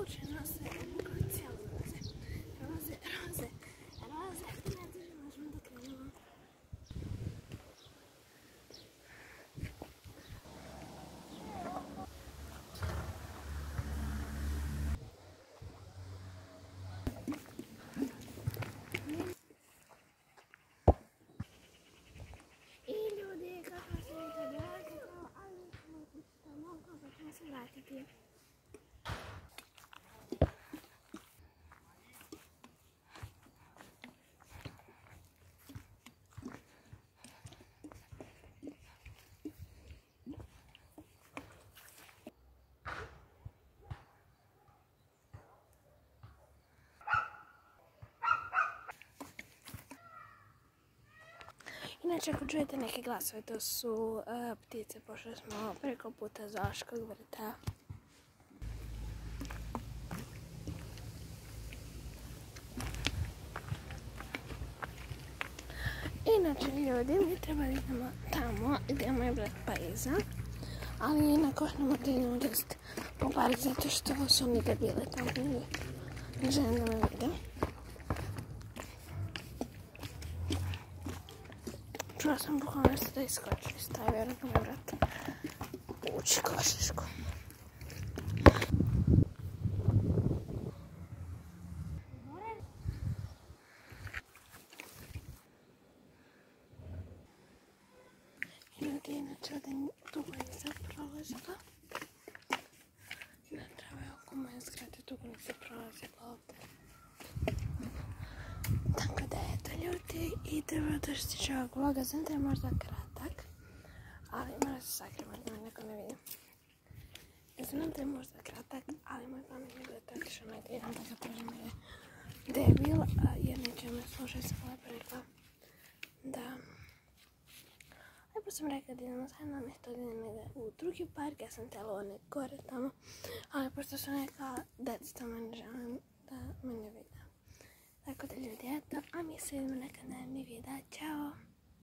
uče nose kako cijelo roze, ne držim, možemo da krenemo. I ljudi, kako se to dođe, ali kako ćemo se vratiti. Inače, ako čujete neke glasove, to su ptice, pošto smo preko puta Zoološkog vrta. Inače, ljudi, mi treba idemo tamo gdje je moj brat Pariza, ali na košnama da idemo just po park, zato što su mi debile tamo i ne želim da me vide. Čula sam bukvalno nešto da iskoči iz taj, vjerojatno moj brat uči košišku. Ljudi, inače ovdje dugo nisam prolazila. Ne treba je oko moje zgrade, dugo nisam prolazila ovdje. Tako da eto ljudi, i treba da što tiče ovog vloga, znam da je možda kratak, ali moram se sakrivati da me neko ne vidi. Znam da je možda kratak, ali moj pamet mi gleda otišao na jedan da ga kažem je debil, jer neće me slušati, sam lepo rekla da... Lepo sam rekla da idemo zajedno, ne to da idem u drugi park, ja sam tela one gore tamo, ali pošto sam rekla deca tamo ne želim da me ne vide. Tako da ljudi, eto, a mi se vidimo nekad naredni videa. Ćao!